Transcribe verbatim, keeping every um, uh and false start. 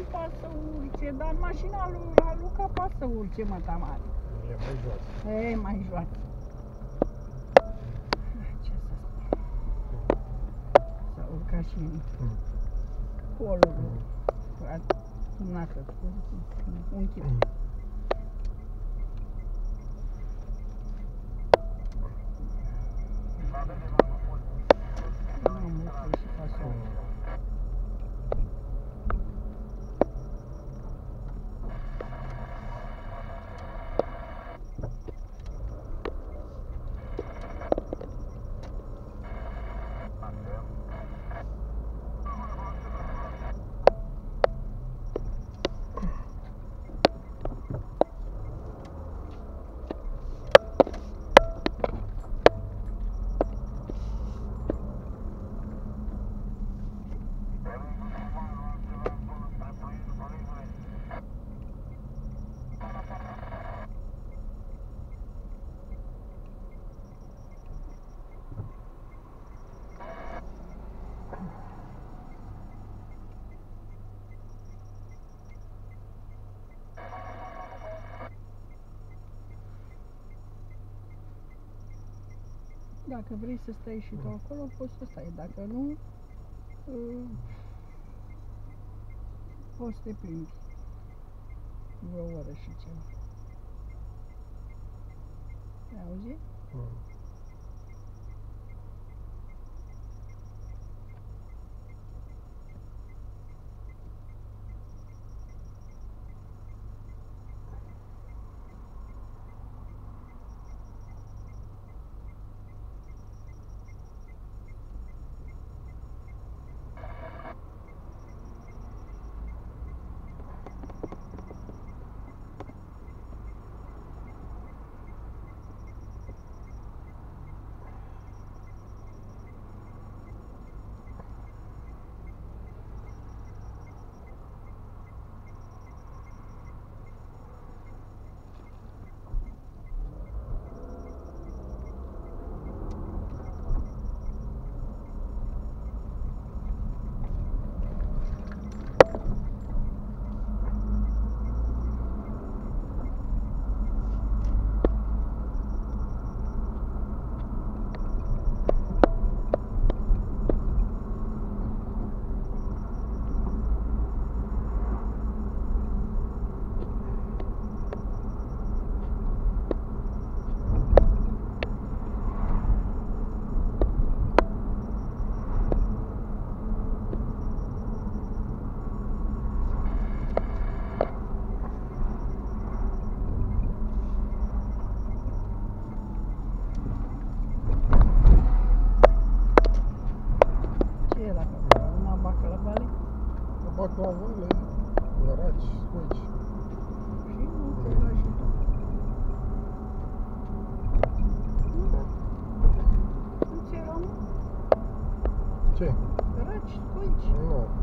nu poate să urce, dar în mașina lui Luca poate să urce, mă, Tamara. E mai jos. E mai jos. Ce să spun? S-a urcat și în colul lui. Cumnată, cu unchiul. Dacă vrei să stai și tu acolo, poți să stai. Dacă nu, poți să te plimbi vreo oră și ceva. Ai auzit? Mm. Baclavale, lăraci, scoici. Și nu, te lași și tu. Nu ți eram? Ce? Lăraci, scoici. Nu.